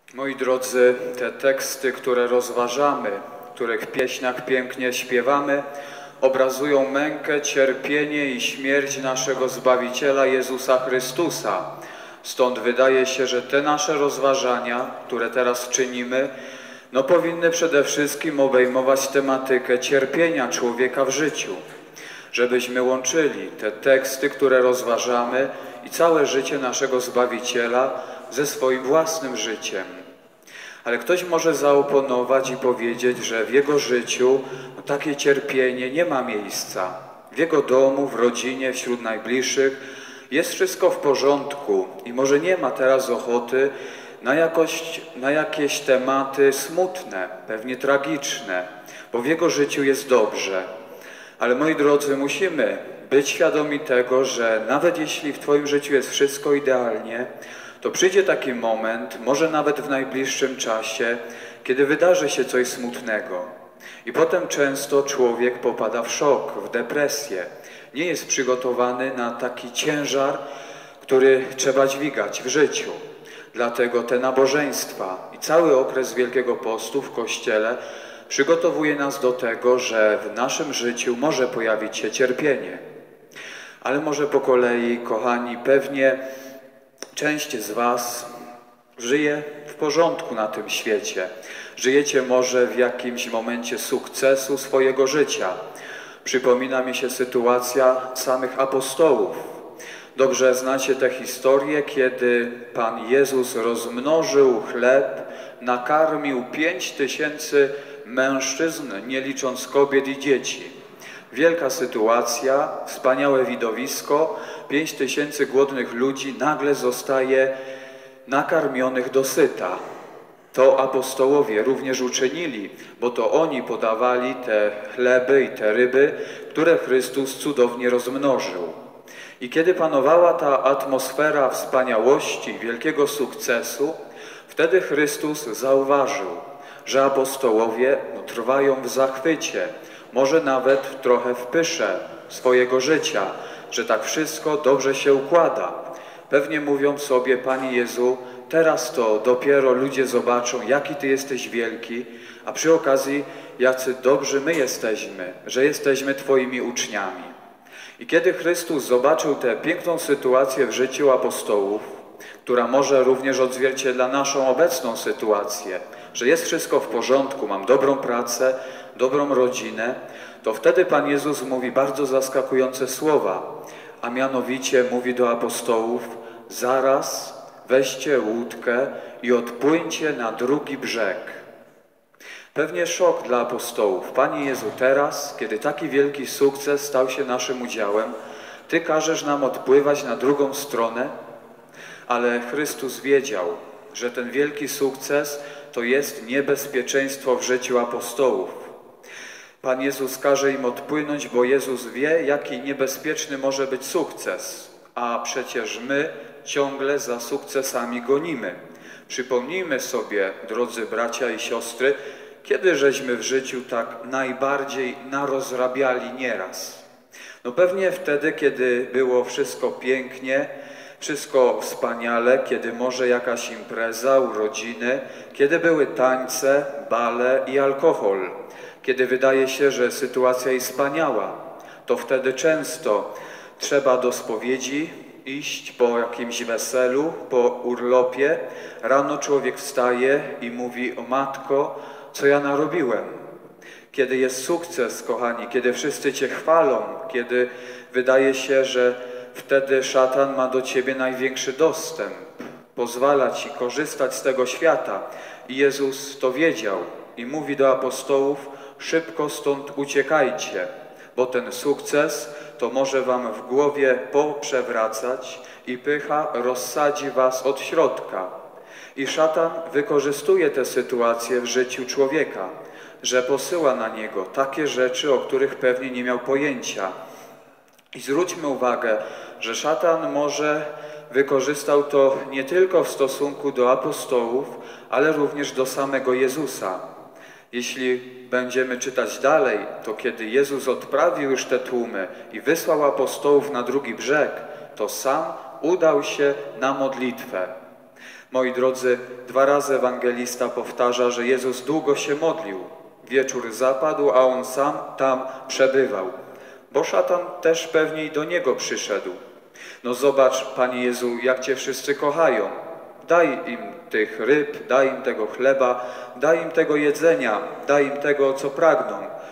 Moi drodzy, te teksty, które rozważamy, których w pieśniach pięknie śpiewamy, obrazują mękę, cierpienie i śmierć naszego Zbawiciela Jezusa Chrystusa. Stąd wydaje się, że te nasze rozważania, które teraz czynimy, powinny przede wszystkim obejmować tematykę cierpienia człowieka w życiu. Żebyśmy łączyli te teksty, które rozważamy i całe życie naszego Zbawiciela ze swoim własnym życiem. Ale ktoś może zaoponować i powiedzieć, że w jego życiu takie cierpienie nie ma miejsca. W jego domu, w rodzinie, wśród najbliższych jest wszystko w porządku i może nie ma teraz ochoty na jakieś tematy smutne, pewnie tragiczne, bo w jego życiu jest dobrze. Ale moi drodzy, musimy być świadomi tego, że nawet jeśli w Twoim życiu jest wszystko idealnie, to przyjdzie taki moment, może nawet w najbliższym czasie, kiedy wydarzy się coś smutnego. I potem często człowiek popada w szok, w depresję. Nie jest przygotowany na taki ciężar, który trzeba dźwigać w życiu. Dlatego te nabożeństwa i cały okres Wielkiego Postu w Kościele przygotowuje nas do tego, że w naszym życiu może pojawić się cierpienie. Ale może po kolei, kochani, pewnie część z Was żyje w porządku na tym świecie. Żyjecie może w jakimś momencie sukcesu swojego życia. Przypomina mi się sytuacja samych apostołów. Dobrze znacie tę historię, kiedy Pan Jezus rozmnożył chleb, nakarmił 5000 mężczyzn, nie licząc kobiet i dzieci. Wielka sytuacja, wspaniałe widowisko, 5000 głodnych ludzi nagle zostaje nakarmionych dosyta. To apostołowie również uczynili, bo to oni podawali te chleby i te ryby, które Chrystus cudownie rozmnożył. I kiedy panowała ta atmosfera wspaniałości, wielkiego sukcesu, wtedy Chrystus zauważył, że apostołowie trwają w zachwycie, może nawet trochę w pysze swojego życia, że tak wszystko dobrze się układa. Pewnie mówią sobie: Panie Jezu, teraz to dopiero ludzie zobaczą, jaki Ty jesteś wielki, a przy okazji jacy dobrzy my jesteśmy, że jesteśmy Twoimi uczniami. I kiedy Chrystus zobaczył tę piękną sytuację w życiu apostołów, która może również odzwierciedla naszą obecną sytuację, że jest wszystko w porządku, mam dobrą pracę, dobrą rodzinę, to wtedy Pan Jezus mówi bardzo zaskakujące słowa, a mianowicie mówi do apostołów: zaraz weźcie łódkę i odpłyńcie na drugi brzeg. Pewnie szok dla apostołów. Panie Jezu, teraz, kiedy taki wielki sukces stał się naszym udziałem, Ty każesz nam odpływać na drugą stronę? Ale Chrystus wiedział, że ten wielki sukces to jest niebezpieczeństwo w życiu apostołów. Pan Jezus każe im odpłynąć, bo Jezus wie, jaki niebezpieczny może być sukces, a przecież my ciągle za sukcesami gonimy. Przypomnijmy sobie, drodzy bracia i siostry, kiedy żeśmy w życiu tak najbardziej narozrabiali nieraz. Pewnie wtedy, kiedy było wszystko pięknie, wszystko wspaniale, kiedy może jakaś impreza, urodziny, kiedy były tańce, bale i alkohol, kiedy wydaje się, że sytuacja jest wspaniała, to wtedy często trzeba do spowiedzi iść po jakimś weselu, po urlopie. Rano człowiek wstaje i mówi: o matko, co ja narobiłem? Kiedy jest sukces, kochani, kiedy wszyscy Cię chwalą, kiedy wydaje się, że wtedy szatan ma do Ciebie największy dostęp, pozwala Ci korzystać z tego świata. I Jezus to wiedział i mówi do apostołów: szybko stąd uciekajcie, bo ten sukces to może Wam w głowie poprzewracać i pycha rozsadzi Was od środka. I szatan wykorzystuje tę sytuację w życiu człowieka, że posyła na niego takie rzeczy, o których pewnie nie miał pojęcia. I zwróćmy uwagę, że szatan może wykorzystał to nie tylko w stosunku do apostołów, ale również do samego Jezusa. Jeśli będziemy czytać dalej, to kiedy Jezus odprawił już te tłumy i wysłał apostołów na drugi brzeg, to sam udał się na modlitwę. Moi drodzy, 2 razy ewangelista powtarza, że Jezus długo się modlił. Wieczór zapadł, a On sam tam przebywał. Bo szatan też pewnie i do Niego przyszedł. No zobacz, Panie Jezu, jak Cię wszyscy kochają. Daj im tych ryb, daj im tego chleba, daj im tego jedzenia, daj im tego, co pragną.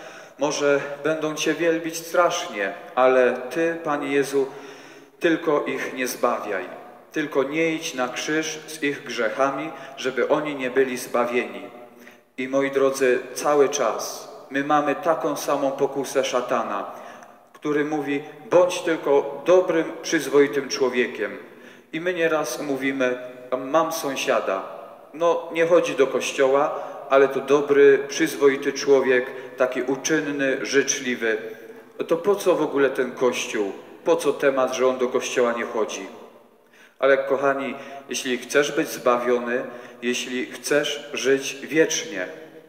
Może będą Cię wielbić strasznie, ale Ty, Panie Jezu, tylko ich nie zbawiaj. Tylko nie idź na krzyż z ich grzechami, żeby oni nie byli zbawieni. I moi drodzy, cały czas my mamy taką samą pokusę szatana, który mówi, bądź tylko dobrym, przyzwoitym człowiekiem. I my nieraz mówimy, mam sąsiada, no nie chodzi do kościoła, ale to dobry, przyzwoity człowiek, taki uczynny, życzliwy. To po co w ogóle ten kościół? Po co temat, że on do kościoła nie chodzi? Ale kochani, jeśli chcesz być zbawiony, jeśli chcesz żyć wiecznie,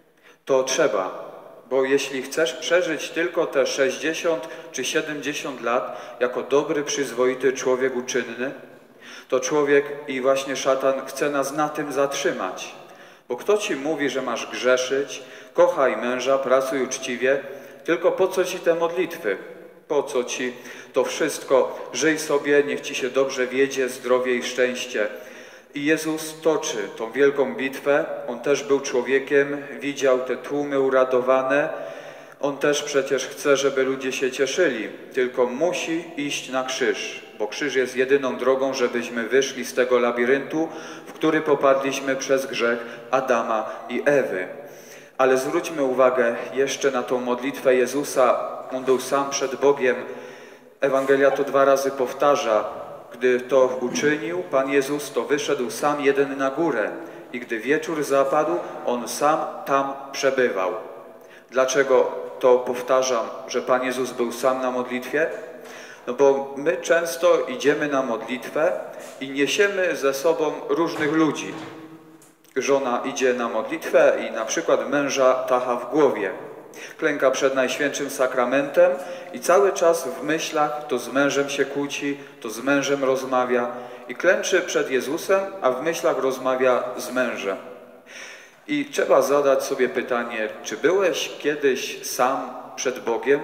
to trzeba. Bo jeśli chcesz przeżyć tylko te 60 czy 70 lat jako dobry, przyzwoity człowiek uczynny, to człowiek i właśnie szatan chce nas na tym zatrzymać. Bo kto ci mówi, że masz grzeszyć, kochaj męża, pracuj uczciwie, tylko po co ci te modlitwy? Po co ci to wszystko? Żyj sobie, niech ci się dobrze wiedzie, zdrowie i szczęście. I Jezus toczy tą wielką bitwę. On też był człowiekiem, widział te tłumy uradowane. On też przecież chce, żeby ludzie się cieszyli, tylko musi iść na krzyż, bo krzyż jest jedyną drogą, żebyśmy wyszli z tego labiryntu, w który popadliśmy przez grzech Adama i Ewy. Ale zwróćmy uwagę jeszcze na tą modlitwę Jezusa. On był sam przed Bogiem. Ewangelia to 2 razy powtarza. Gdy to uczynił, Pan Jezus, to wyszedł sam jeden na górę i gdy wieczór zapadł, On sam tam przebywał. Dlaczego to powtarzam, że Pan Jezus był sam na modlitwie? No bo my często idziemy na modlitwę i niesiemy ze sobą różnych ludzi. Żona idzie na modlitwę i na przykład męża tacha w głowie. Klęka przed Najświętszym Sakramentem i cały czas w myślach to z mężem się kłóci, to z mężem rozmawia i klęczy przed Jezusem, a w myślach rozmawia z mężem. I trzeba zadać sobie pytanie, czy byłeś kiedyś sam przed Bogiem,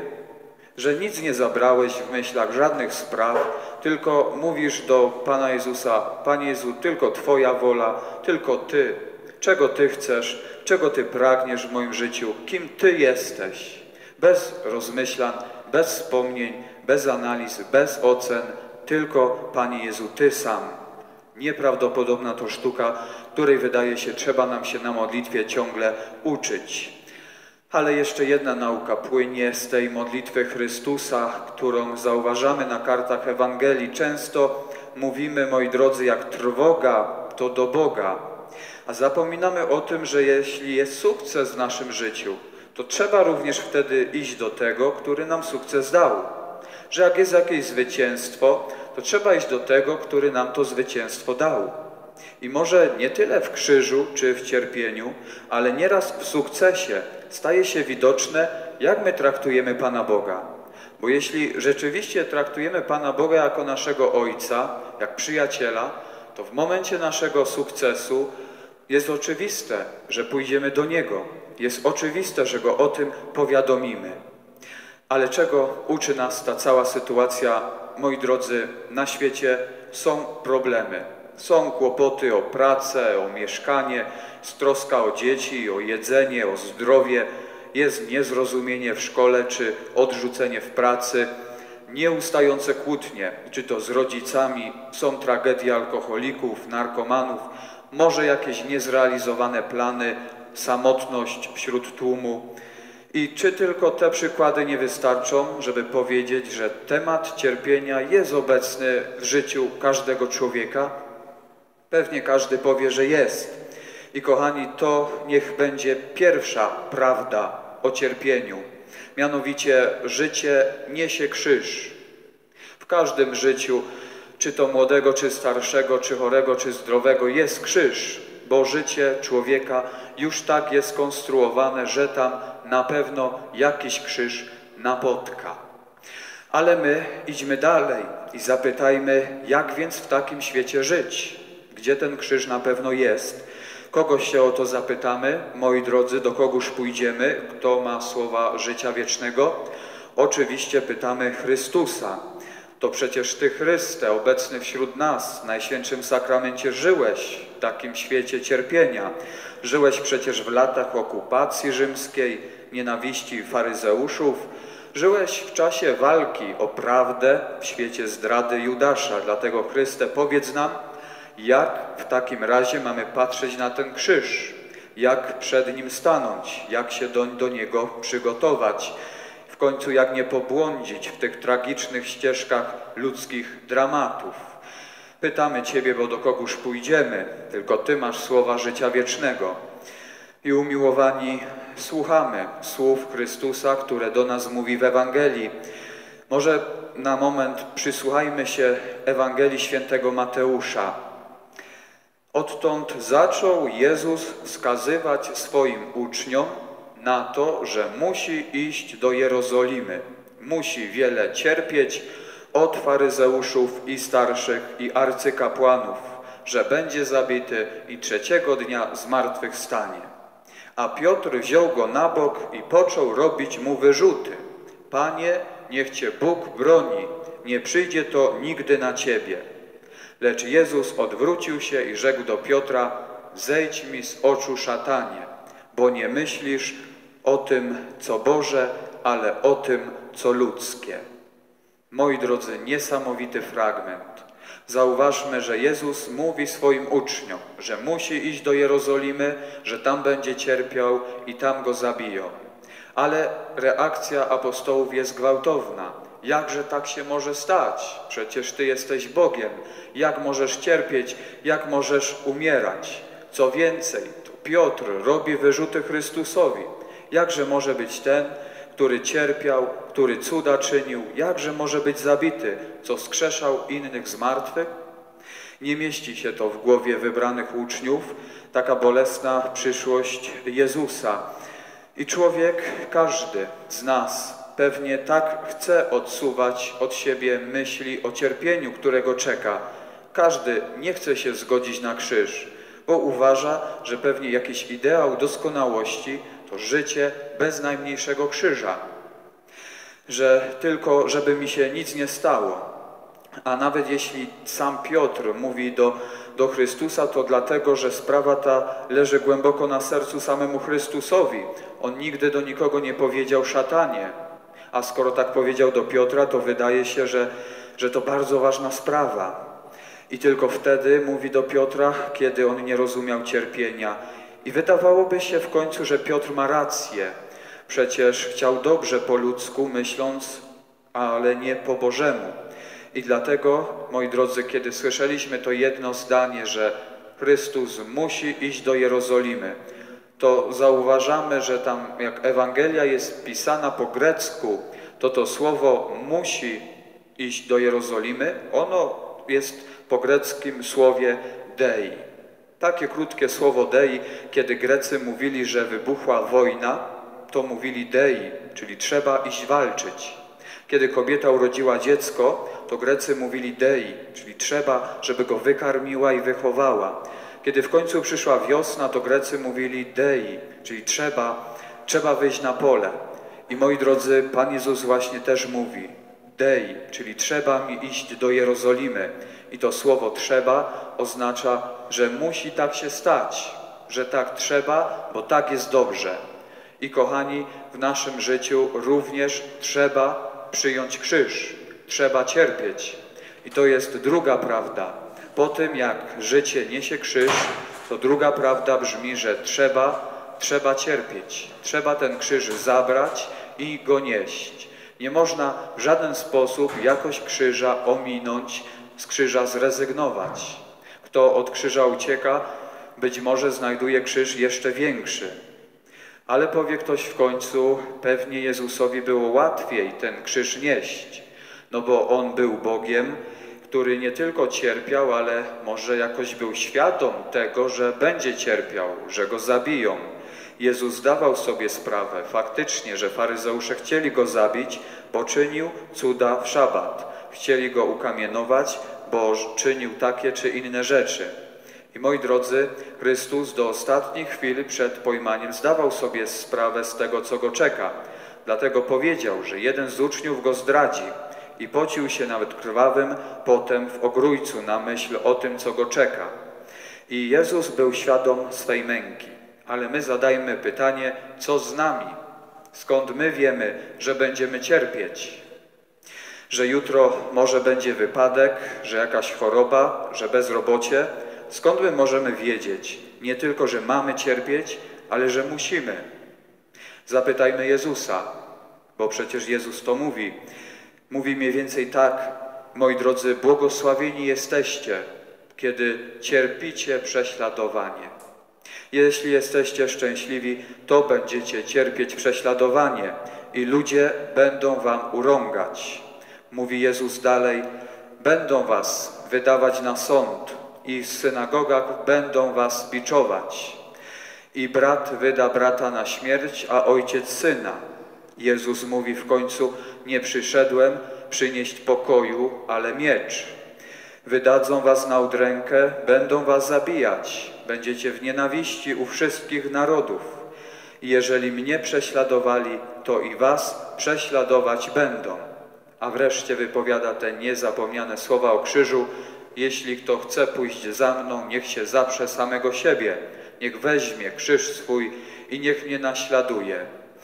że nic nie zabrałeś w myślach, żadnych spraw, tylko mówisz do Pana Jezusa, Panie Jezu, tylko Twoja wola, tylko Ty, czego Ty chcesz, czego Ty pragniesz w moim życiu, kim Ty jesteś. Bez rozmyślań, bez wspomnień, bez analiz, bez ocen, tylko Panie Jezu, Ty sam. Nieprawdopodobna to sztuka, której wydaje się, trzeba nam się na modlitwie ciągle uczyć. Ale jeszcze jedna nauka płynie z tej modlitwy Chrystusa, którą zauważamy na kartach Ewangelii. Często mówimy, moi drodzy, jak trwoga, to do Boga. A zapominamy o tym, że jeśli jest sukces w naszym życiu, to trzeba również wtedy iść do tego, który nam sukces dał. Że jak jest jakieś zwycięstwo, to trzeba iść do tego, który nam to zwycięstwo dał. I może nie tyle w krzyżu czy w cierpieniu, ale nieraz w sukcesie staje się widoczne, jak my traktujemy Pana Boga. Bo jeśli rzeczywiście traktujemy Pana Boga jako naszego Ojca, jak przyjaciela, to w momencie naszego sukcesu jest oczywiste, że pójdziemy do Niego. Jest oczywiste, że Go o tym powiadomimy. Ale czego uczy nas ta cała sytuacja? Moi drodzy, na świecie są problemy. Są kłopoty o pracę, o mieszkanie, jest troska o dzieci, o jedzenie, o zdrowie, jest niezrozumienie w szkole czy odrzucenie w pracy, nieustające kłótnie, czy to z rodzicami, są tragedie alkoholików, narkomanów, może jakieś niezrealizowane plany, samotność wśród tłumu. I czy tylko te przykłady nie wystarczą, żeby powiedzieć, że temat cierpienia jest obecny w życiu każdego człowieka? Pewnie każdy powie, że jest. I kochani, to niech będzie pierwsza prawda o cierpieniu. Mianowicie życie niesie krzyż. W każdym życiu, czy to młodego, czy starszego, czy chorego, czy zdrowego, jest krzyż, bo życie człowieka już tak jest skonstruowane, że tam na pewno jakiś krzyż napotka. Ale my idźmy dalej i zapytajmy, jak więc w takim świecie żyć? Gdzie ten krzyż na pewno jest? Kogoś się o to zapytamy? Moi drodzy, do kogóż pójdziemy? Kto ma słowa życia wiecznego? Oczywiście pytamy Chrystusa. To przecież Ty, Chryste, obecny wśród nas, w Najświętszym Sakramencie żyłeś w takim świecie cierpienia. Żyłeś przecież w latach okupacji rzymskiej, nienawiści faryzeuszów. Żyłeś w czasie walki o prawdę w świecie zdrady Judasza. Dlatego, Chryste, powiedz nam, jak w takim razie mamy patrzeć na ten krzyż? Jak przed nim stanąć? Jak się do niego przygotować? W końcu jak nie pobłądzić w tych tragicznych ścieżkach ludzkich dramatów? Pytamy Ciebie, bo do kogóż pójdziemy? Tylko Ty masz słowa życia wiecznego. I umiłowani, słuchamy słów Chrystusa, które do nas mówi w Ewangelii. Może na moment przysłuchajmy się Ewangelii świętego Mateusza. Odtąd zaczął Jezus wskazywać swoim uczniom na to, że musi iść do Jerozolimy. Musi wiele cierpieć od faryzeuszów i starszych i arcykapłanów, że będzie zabity i trzeciego dnia zmartwychwstanie. A Piotr wziął go na bok i począł robić mu wyrzuty. Panie, niech Cię Bóg broni, nie przyjdzie to nigdy na Ciebie. Lecz Jezus odwrócił się i rzekł do Piotra: zejdź mi z oczu, szatanie, bo nie myślisz o tym, co Boże, ale o tym, co ludzkie. Moi drodzy, niesamowity fragment. Zauważmy, że Jezus mówi swoim uczniom, że musi iść do Jerozolimy, że tam będzie cierpiał i tam go zabiją. Ale reakcja apostołów jest gwałtowna. Jakże tak się może stać? Przecież Ty jesteś Bogiem. Jak możesz cierpieć? Jak możesz umierać? Co więcej, to Piotr robi wyrzuty Chrystusowi. Jakże może być ten, który cierpiał, który cuda czynił? Jakże może być zabity, co wskrzeszał innych z martwych? Nie mieści się to w głowie wybranych uczniów, taka bolesna przyszłość Jezusa. I człowiek, każdy z nas pewnie tak chce odsuwać od siebie myśli o cierpieniu, którego czeka. Każdy nie chce się zgodzić na krzyż, bo uważa, że pewnie jakiś ideał doskonałości to życie bez najmniejszego krzyża. Że tylko, żeby mi się nic nie stało. A nawet jeśli sam Piotr mówi do Chrystusa, to dlatego, że sprawa ta leży głęboko na sercu samemu Chrystusowi. On nigdy do nikogo nie powiedział szatanie. A skoro tak powiedział do Piotra, to wydaje się, że to bardzo ważna sprawa. I tylko wtedy mówi do Piotra, kiedy on nie rozumiał cierpienia. I wydawałoby się w końcu, że Piotr ma rację. Przecież chciał dobrze po ludzku, myśląc, ale nie po Bożemu. I dlatego, moi drodzy, kiedy słyszeliśmy to jedno zdanie, że Chrystus musi iść do Jerozolimy, to zauważamy, że tam jak Ewangelia jest pisana po grecku, to słowo musi iść do Jerozolimy, ono jest po greckim słowie dei. Takie krótkie słowo dei, kiedy Grecy mówili, że wybuchła wojna, to mówili dei, czyli trzeba iść walczyć. Kiedy kobieta urodziła dziecko, to Grecy mówili dei, czyli trzeba, żeby go wykarmiła i wychowała. Kiedy w końcu przyszła wiosna, to Grecy mówili dei, czyli trzeba wyjść na pole. I moi drodzy, Pan Jezus właśnie też mówi dei, czyli trzeba mi iść do Jerozolimy. I to słowo trzeba oznacza, że musi tak się stać, że tak trzeba, bo tak jest dobrze. I kochani, w naszym życiu również trzeba przyjąć krzyż, trzeba cierpieć. I to jest druga prawda. Po tym, jak życie niesie krzyż, to druga prawda brzmi, że trzeba cierpieć. Trzeba ten krzyż zabrać i go nieść. Nie można w żaden sposób jakoś krzyża ominąć, z krzyża zrezygnować. Kto od krzyża ucieka, być może znajduje krzyż jeszcze większy. Ale powie ktoś w końcu, pewnie Jezusowi było łatwiej ten krzyż nieść, no bo On był Bogiem, który nie tylko cierpiał, ale może jakoś był świadom tego, że będzie cierpiał, że Go zabiją. Jezus zdawał sobie sprawę faktycznie, że faryzeusze chcieli Go zabić, bo czynił cuda w szabat. Chcieli Go ukamienować, bo czynił takie czy inne rzeczy. I moi drodzy, Chrystus do ostatnich chwil przed pojmaniem zdawał sobie sprawę z tego, co go czeka. Dlatego powiedział, że jeden z uczniów go zdradzi i pocił się nawet krwawym potem w ogrójcu na myśl o tym, co go czeka. I Jezus był świadom swej męki. Ale my zadajmy pytanie, co z nami? Skąd my wiemy, że będziemy cierpieć? Że jutro może będzie wypadek, że jakaś choroba, że bezrobocie? Skąd my możemy wiedzieć? Nie tylko, że mamy cierpieć, ale że musimy. Zapytajmy Jezusa, bo przecież Jezus to mówi. Mówi mniej więcej tak: moi drodzy, błogosławieni jesteście, kiedy cierpicie prześladowanie. Jeśli jesteście szczęśliwi, to będziecie cierpieć prześladowanie i ludzie będą wam urągać. Mówi Jezus dalej: będą was wydawać na sąd i w synagogach będą was biczować. I brat wyda brata na śmierć, a ojciec syna. Jezus mówi w końcu: nie przyszedłem przynieść pokoju, ale miecz. Wydadzą was na udrękę, będą was zabijać. Będziecie w nienawiści u wszystkich narodów. I jeżeli mnie prześladowali, to i was prześladować będą. A wreszcie wypowiada te niezapomniane słowa o krzyżu: jeśli kto chce pójść za mną, niech się zaprze samego siebie, niech weźmie krzyż swój i niech mnie naśladuje.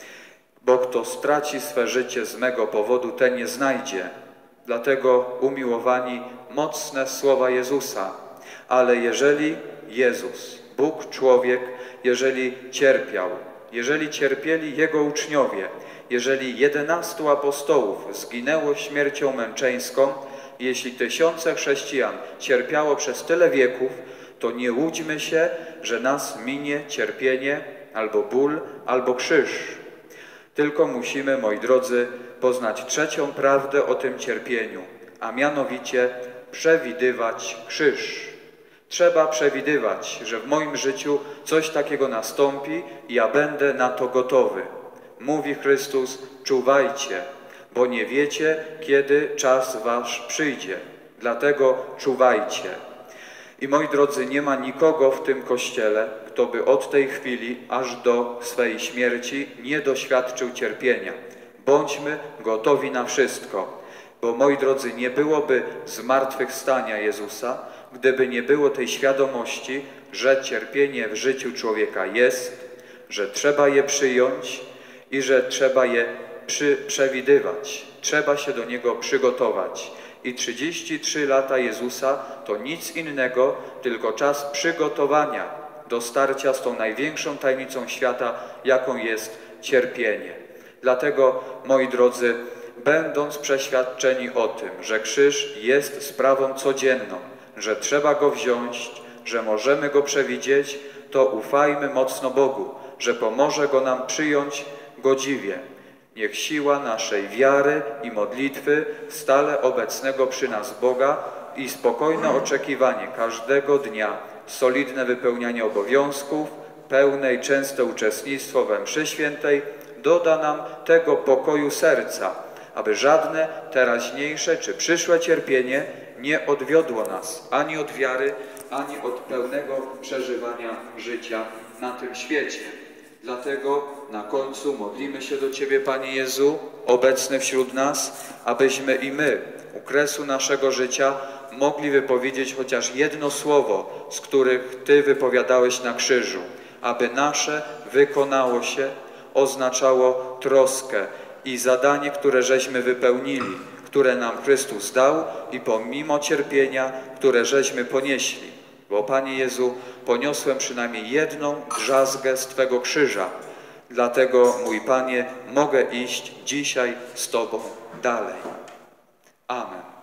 Bo kto straci swe życie z mego powodu, ten nie znajdzie. Dlatego, umiłowani, mocne słowa Jezusa. Ale jeżeli Jezus, Bóg człowiek, jeżeli cierpiał, jeżeli cierpieli Jego uczniowie, jeżeli 11 apostołów zginęło śmiercią męczeńską, jeśli tysiące chrześcijan cierpiało przez tyle wieków, to nie łudźmy się, że nas minie cierpienie, albo ból, albo krzyż. Tylko musimy, moi drodzy, poznać trzecią prawdę o tym cierpieniu, a mianowicie przewidywać krzyż. Trzeba przewidywać, że w moim życiu coś takiego nastąpi i ja będę na to gotowy. Mówi Chrystus: czuwajcie, bo nie wiecie, kiedy czas wasz przyjdzie. Dlatego czuwajcie. I moi drodzy, nie ma nikogo w tym Kościele, kto by od tej chwili aż do swej śmierci nie doświadczył cierpienia. Bądźmy gotowi na wszystko, bo moi drodzy, nie byłoby zmartwychwstania Jezusa, gdyby nie było tej świadomości, że cierpienie w życiu człowieka jest, że trzeba je przyjąć i że trzeba je przewidywać. Trzeba się do niego przygotować. I 33 lata Jezusa to nic innego, tylko czas przygotowania do starcia z tą największą tajemnicą świata, jaką jest cierpienie. Dlatego, moi drodzy, będąc przeświadczeni o tym, że krzyż jest sprawą codzienną, że trzeba go wziąć, że możemy go przewidzieć, to ufajmy mocno Bogu, że pomoże go nam przyjąć godziwie. Niech siła naszej wiary i modlitwy, stale obecnego przy nas Boga i spokojne oczekiwanie każdego dnia, solidne wypełnianie obowiązków, pełne i częste uczestnictwo we mszy świętej doda nam tego pokoju serca, aby żadne teraźniejsze czy przyszłe cierpienie nie odwiodło nas ani od wiary, ani od pełnego przeżywania życia na tym świecie. Dlatego na końcu modlimy się do Ciebie, Panie Jezu, obecny wśród nas, abyśmy i my u kresu naszego życia mogli wypowiedzieć chociaż jedno słowo, z których Ty wypowiadałeś na krzyżu, aby nasze wykonało się, oznaczało troskę i zadanie, które żeśmy wypełnili, które nam Chrystus dał i pomimo cierpienia, które żeśmy ponieśli. Bo, Panie Jezu, poniosłem przynajmniej jedną drzazgę z Twego krzyża. Dlatego, mój Panie, mogę iść dzisiaj z Tobą dalej. Amen.